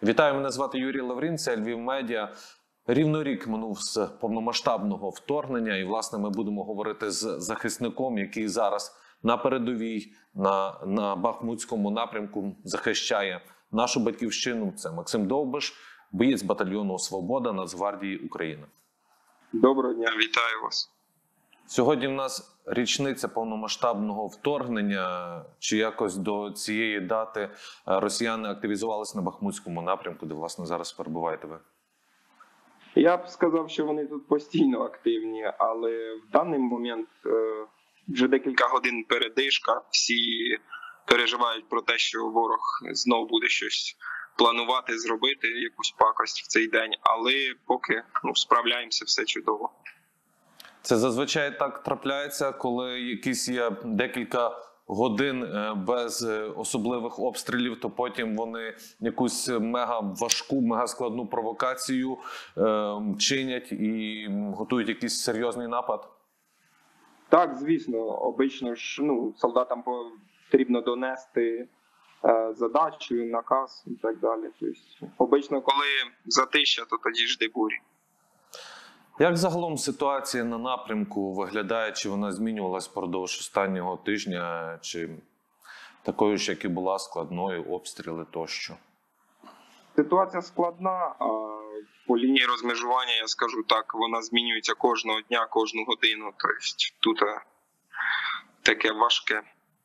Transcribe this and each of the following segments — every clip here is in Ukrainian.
Вітаю, мене звати Юрій Лаврін, це Львів Медіа. Рівно рік минув з повномасштабного вторгнення, і, власне, ми будемо говорити з захисником, який зараз на передовій, на Бахмутському напрямку захищає нашу батьківщину. Це Максим Довбиш, боєць батальйону «Свобода» Нацгвардії України. Доброго дня, вітаю вас. Сьогодні в нас річниця повномасштабного вторгнення. Чи якось до цієї дати росіяни активізувалися на Бахмутському напрямку, де, власне, зараз перебуваєте ви? Я б сказав, що вони тут постійно активні, але в даний момент вже декілька годин передишка, всі переживають про те, що ворог знов буде щось планувати, зробити, якусь пакость в цей день, але поки справляємося, все чудово. Це зазвичай так трапляється, коли якісь є декілька годин без особливих обстрілів, то потім вони якусь мегаважку, мегаскладну провокацію чинять і готують якийсь серйозний напад? Так, звісно. Обично ж солдатам потрібно донести задачу, наказ і так далі. Тобто, обично, коли затища, то тоді жди бурі. Як загалом ситуація на напрямку виглядає? Чи вона змінювалась впродовж останнього тижня, чи такою ж, як і була, складною, обстріли тощо? Ситуація складна, а по лінії розмежування, я скажу так, вона змінюється кожного дня, кожну годину. Тобто тут таке важке.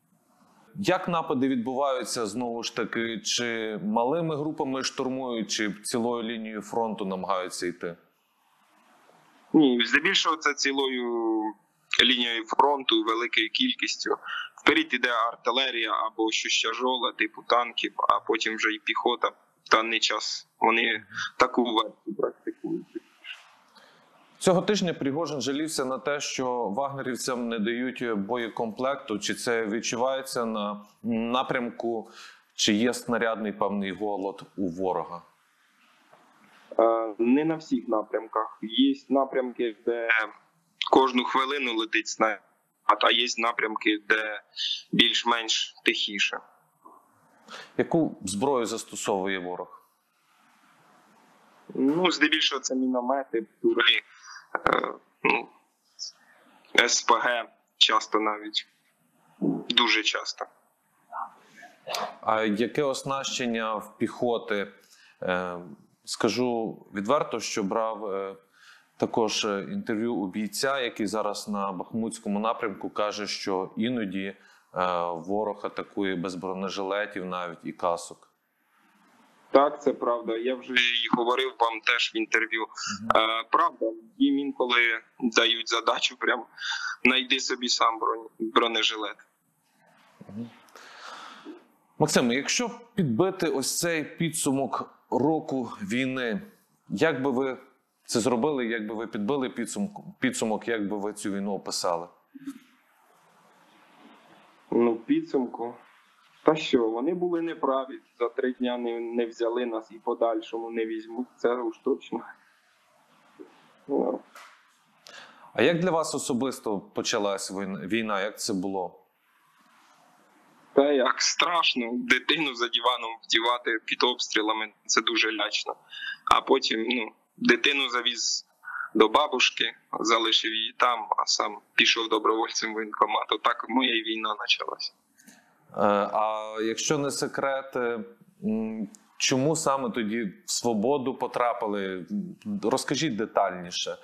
Як напади відбуваються, знову ж таки, чи малими групами штурмують, чи цілою лінією фронту намагаються йти? Ні, здебільшого це цілою лінією фронту, великою кількістю. Вперед іде артилерія або щось тяжоле, типу танків, а потім вже і піхота. В даний час вони таку версію практикують. Цього тижня Пригожин жалівся на те, що вагнерівцям не дають боєкомплекту. Чи це відчувається на напрямку, чи є снарядний певний голод у ворога? Не на всіх напрямках. Є напрямки, де кожну хвилину летить снаряд, а є напрямки, де більш-менш тихіше. Яку зброю застосовує ворог? Здебільшого це міномети, птури, СПГ, часто навіть, дуже часто. А яке оснащення в піхоти? Скажу відверто, що брав також інтерв'ю у бійця, який зараз на Бахмутському напрямку каже, що іноді ворог атакує без бронежилетів навіть і касок. Так, це правда. Я вже говорив вам теж в інтерв'ю. Правда, їм інколи дають задачу, прям знайди собі сам бронежилет. Максим, якщо підбити ось цей підсумок року війни, як би ви це зробили, як би ви підбили підсумок, як би ви цю війну описали? Підсумку? Та що, вони були неправі. За 3 дня не взяли нас і подальшому не візьмуть. Це уж точно. А як для вас особисто почалась війна? Як це було? Та як страшно. Дитину за диваном вдівати під обстрілами – це дуже лячно. А потім дитину завіз до бабушки, залишив її там, а сам пішов добровольцем в воєнкомат. Так моя й війна почалась. А якщо не секрет, чому саме тоді в «Свободу» потрапили? Розкажіть детальніше.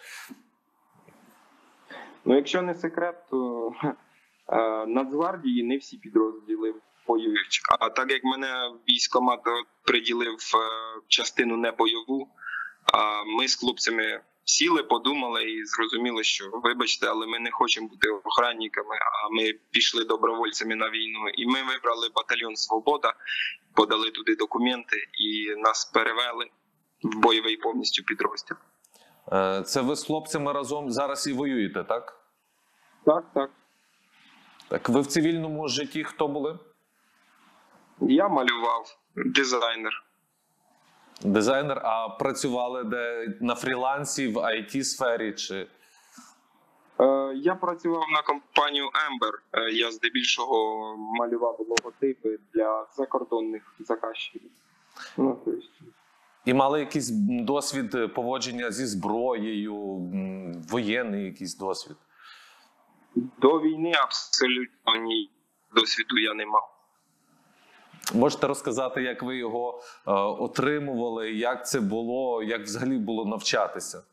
Якщо не секрет, то Нацгвардії не всі підрозділи воюють. А так як мене військкомат приділив частину небойову, ми з хлопцями сіли, подумали і зрозуміли, що вибачте, але ми не хочемо бути охранниками, а ми пішли добровольцями на війну. І ми вибрали батальйон «Свобода», подали туди документи і нас перевели в бойовий повністю підрозділ. Це ви з хлопцями разом зараз і воюєте, так? Так, так. Так, ви в цивільному житті хто були? Я малював, дизайнер. Дизайнер, а працювали де на фрілансі, в IT-сфері чи? Я працював на компанію Ember. Я здебільшого малював логотипи для закордонних заказчиків. І мали якийсь досвід поводження зі зброєю, воєнний якийсь досвід? До війни абсолютно ні досвіду я не мав. Можете розказати, як ви його отримували, як це було, як взагалі було навчатися?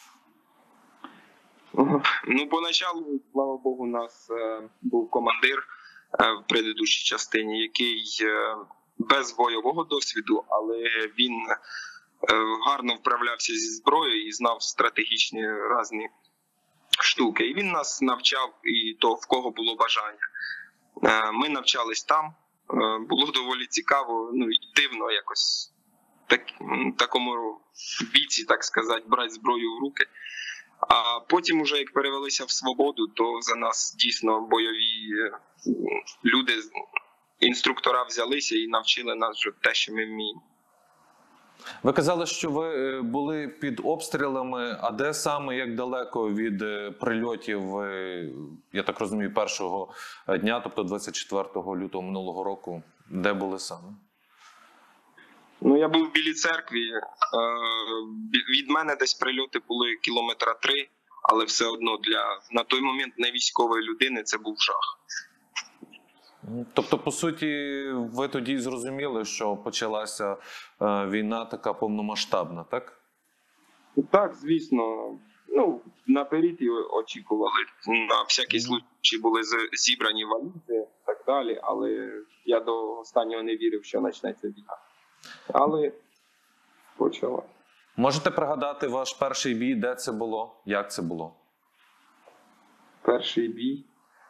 Ну, поначалу, слава Богу, у нас був командир в предыдущій частині, який без бойового досвіду, але він гарно вправлявся зі зброєю і знав стратегічні різні штуки. І він нас навчав, і то, в кого було бажання. Ми навчались там, було доволі цікаво, ну і дивно якось в такому віці, так сказати, брати зброю в руки. А потім, уже як перевелися в свободу, то за нас дійсно бойові люди, інструктора взялися і навчили нас вже те, що ми вміємо. Ви казали, що ви були під обстрілами, а де саме, як далеко від прильотів, я так розумію, першого дня, тобто 24 лютого минулого року, де були саме? Ну, я був в Білій Церкві, від мене десь прильоти були кілометра 3, але все одно на той момент не військової людини це був жах. Тобто, по суті, ви тоді зрозуміли, що почалася війна така повномасштабна, так? Так, звісно. Ну, наперед і очікували. На всякий случай були зібрані валюти і так далі, але я до останнього не вірив, що почнеться війна. Але почала. Можете пригадати ваш перший бій, де це було? Як це було? Перший бій?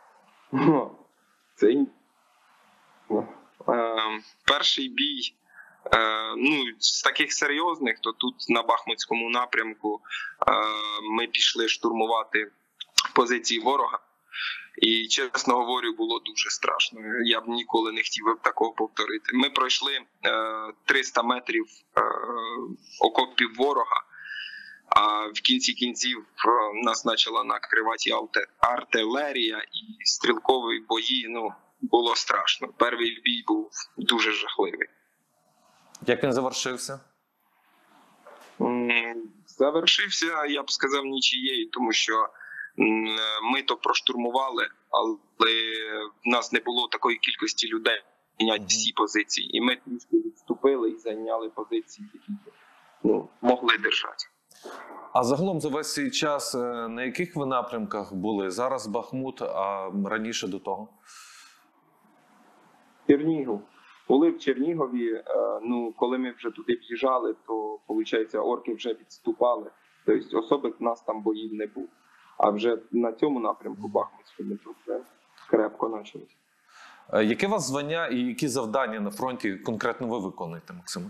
Перший бій, ну, з таких серйозних, то тут на Бахмутському напрямку ми пішли штурмувати позиції ворога. І, чесно говорю, було дуже страшно. Я б ніколи не хотів такого повторити. Ми пройшли 300 метрів окопів ворога, а в кінці кінців нас почала накривати артилерія і стрілкові бої. Ну, було страшно. Перший бій був дуже жахливий. Як він завершився? Завершився, я б сказав, нічиєю, тому що ми то проштурмували, але в нас не було такої кількості людей зайняти всі позиції. І ми трішки відступили і зайняли позиції, які могли держати. А загалом за весь цей час на яких ви напрямках були? Зараз Бахмут, а раніше до того? Чернігів. Були в Чернігові, ну, коли ми вже туди в'їжджали, то, виходить, орки вже відступали. Тобто особих нас там боїв не було. А вже на цьому напрямку Бахмутському то вже крепко почалося. Яке у вас звання і які завдання на фронті конкретно ви виконуєте, Максиме?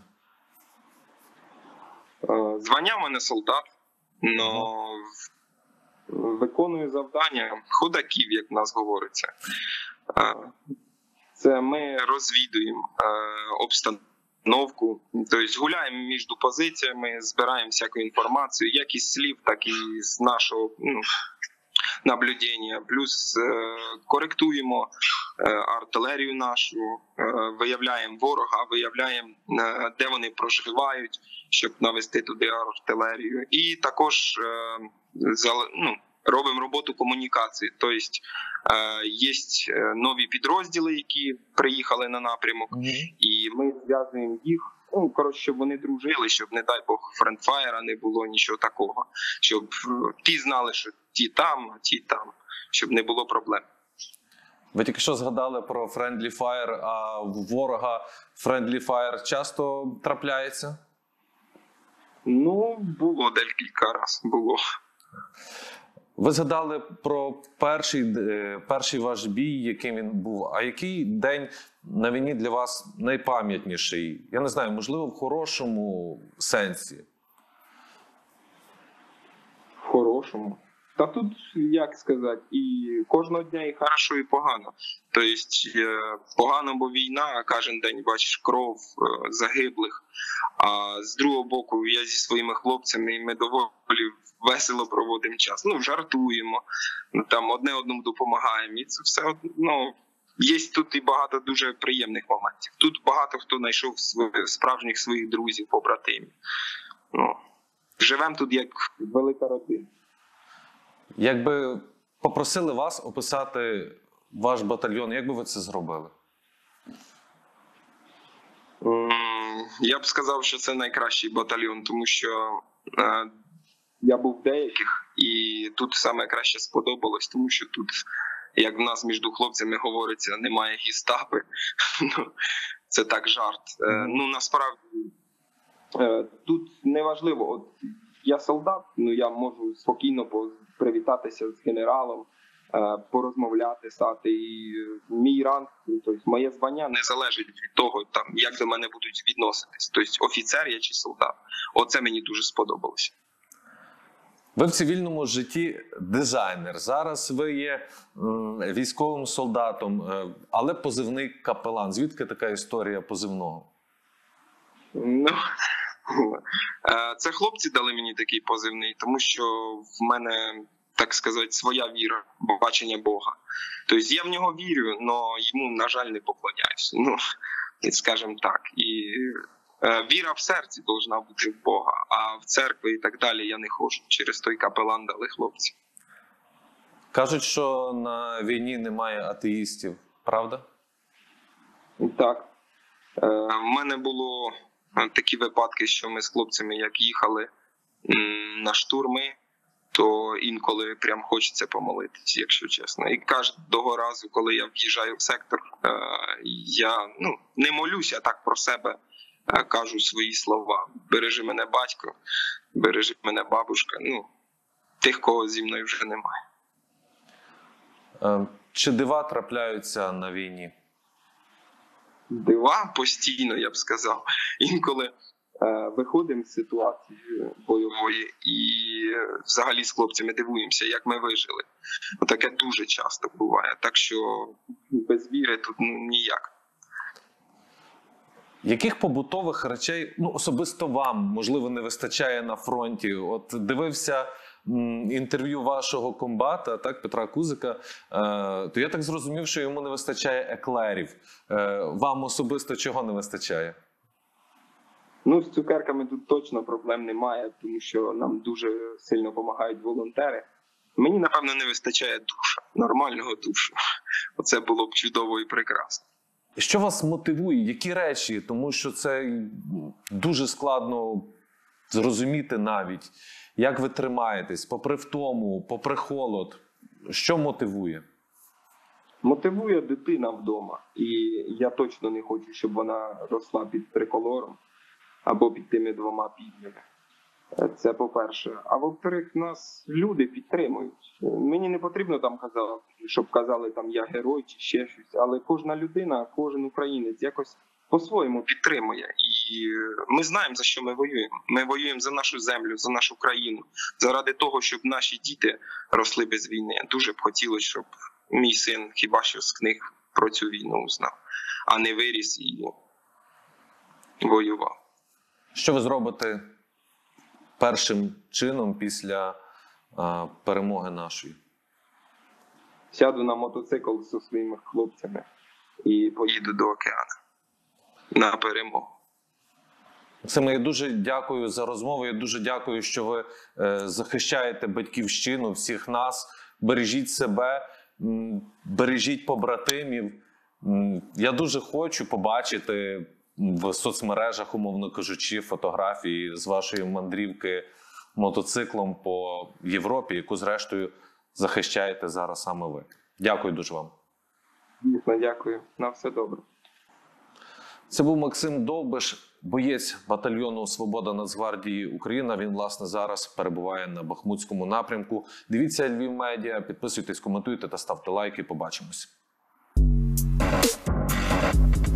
Звання в мене солдат, але виконую завдання ходаків, як в нас говориться. Це ми розвідуємо обстановку, тобто гуляємо між позиціями, збираємо всяку інформацію, як із слів, так і з нашого наблюдення. Плюс коректуємо артилерію нашу, виявляємо ворога, виявляємо, де вони проживають, щоб навести туди артилерію. І також робимо роботу комунікації. Тобто є нові підрозділи, які приїхали на напрямок, і ми зв'язуємо їх, щоб вони дружили, щоб, не дай Бог, френдфаєра не було, нічого такого. Щоб ті знали, що ті там, а ті там, щоб не було проблем. Ви тільки що згадали про Friendly Fire, а в ворога Friendly Fire часто трапляється? Ну, було декілька разів, було. Ви згадали про перший ваш бій, яким він був. А який день на війні для вас найпам'ятніший? Я не знаю, можливо, в хорошому сенсі? В хорошому? Та тут, як сказати, і кожного дня і хорошо, і погано. Тобто, погано, бо війна, а кожен день бачиш кров загиблих. А з другого боку, я зі своїми хлопцями, ми доволі весело проводимо час. Ну, жартуємо, там одне одному допомагаємо. І це все, є тут і багато дуже приємних моментів. Тут багато хто знайшов справжніх своїх друзів, побратимів. Ну, живемо тут як велика родина. Якби попросили вас описати ваш батальйон, як би ви це зробили? Я б сказав, що це найкращий батальйон, тому що я був в деяких, і тут саме краще сподобалось, тому що тут, як в нас між хлопцями говориться, немає гестапи. Це так жарт. Ну, насправді, тут неважливо. От я солдат, ну я можу спокійно привітатися з генералом, порозмовляти, стати. І мій ранг, тобто моє звання не залежить від того, там, як до мене будуть відноситись. Тобто офіцер я чи солдат. Оце мені дуже сподобалося. Ви в цивільному житті дизайнер. Зараз ви є військовим солдатом, але позивний капелан. Звідки така історія позивного? Ну, це хлопці дали мені такий позивний, тому що в мене, так сказати, своя віра, бачення Бога. Тобто я в нього вірю, але йому, на жаль, не поклоняюся. Ну, скажімо так. І віра в серці повинна бути в Бога, а в церкву і так далі я не ходжу. Через той капелан дали хлопці. Кажуть, що на війні немає атеїстів. Правда? Так. В мене було такі випадки, що ми з хлопцями, як їхали на штурми, то інколи прям хочеться помолитись, якщо чесно. І кожного разу, коли я в'їжджаю в сектор, я не молюся, а так про себе кажу свої слова. Бережи мене батько, бережи мене бабушка. Ну, тих, кого зі мною вже немає. Чи дива трапляються на війні? Дива постійно, я б сказав. Інколи виходимо з ситуації бойової і взагалі з хлопцями дивуємося, як ми вижили. Таке дуже часто буває. Так що без віри тут ніяк. Яких побутових речей, особисто вам, можливо, не вистачає на фронті? От дивився інтерв'ю вашого комбата, так, Петра Кузика, то я так зрозумів, що йому не вистачає еклерів. Вам особисто чого не вистачає? Ну, з цукерками тут точно проблем немає, тому що нам дуже сильно допомагають волонтери. Мені, напевно, не вистачає душа, нормального душу. Оце було б чудово і прекрасно. Що вас мотивує? Які речі? Тому що це дуже складно зрозуміти навіть. Як ви тримаєтесь? Попри втому, попри холод. Що мотивує? Мотивує дитина вдома. І я точно не хочу, щоб вона росла під триколором або під тими 2 півнями. Це по-перше. А во-вторых, нас люди підтримують. Мені не потрібно там казати, щоб казали, там я герой чи ще щось. Але кожна людина, кожен українець якось по-своєму підтримує. І ми знаємо, за що ми воюємо. Ми воюємо за нашу землю, за нашу країну. Заради того, щоб наші діти росли без війни. Дуже б хотілося, щоб мій син хіба що з книг про цю війну знав, а не виріс і воював. Що ви зробите першим чином після перемоги нашої? Сяду на мотоцикл зі своїми хлопцями і поїду до океану на перемогу. Максиме, я дуже дякую за розмову. Я дуже дякую, що ви захищаєте батьківщину, всіх нас. Бережіть себе, бережіть побратимів. Я дуже хочу побачити в соцмережах, умовно кажучи, фотографії з вашої мандрівки мотоциклом по Європі, яку, зрештою, захищаєте зараз саме ви. Дякую дуже вам. Дійсно, дякую. На все добре. Це був Максим Довбиш, боєць батальйону «Свобода» Нацгвардії Україна. Він, власне, зараз перебуває на Бахмутському напрямку. Дивіться Львів Медіа, підписуйтесь, коментуйте та ставте лайки. Побачимось.